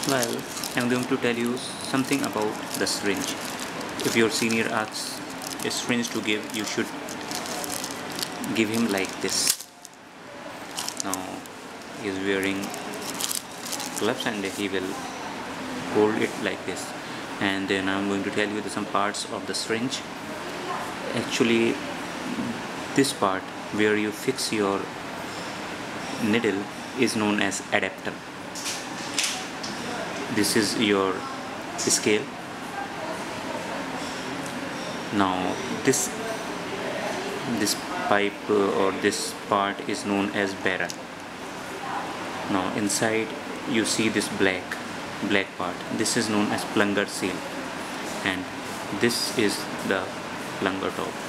Well, I'm going to tell you something about the syringe. If your senior asks a syringe to give, you should give him like this. Now he is wearing gloves and he will hold it like this. And then I'm going to tell you some parts of the syringe. Actually, this part where you fix your needle is known as adapter. This is your scale. Now this pipe or this part is known as barrel. Now inside you see this black part. This is known as plunger seal, and this is the plunger top.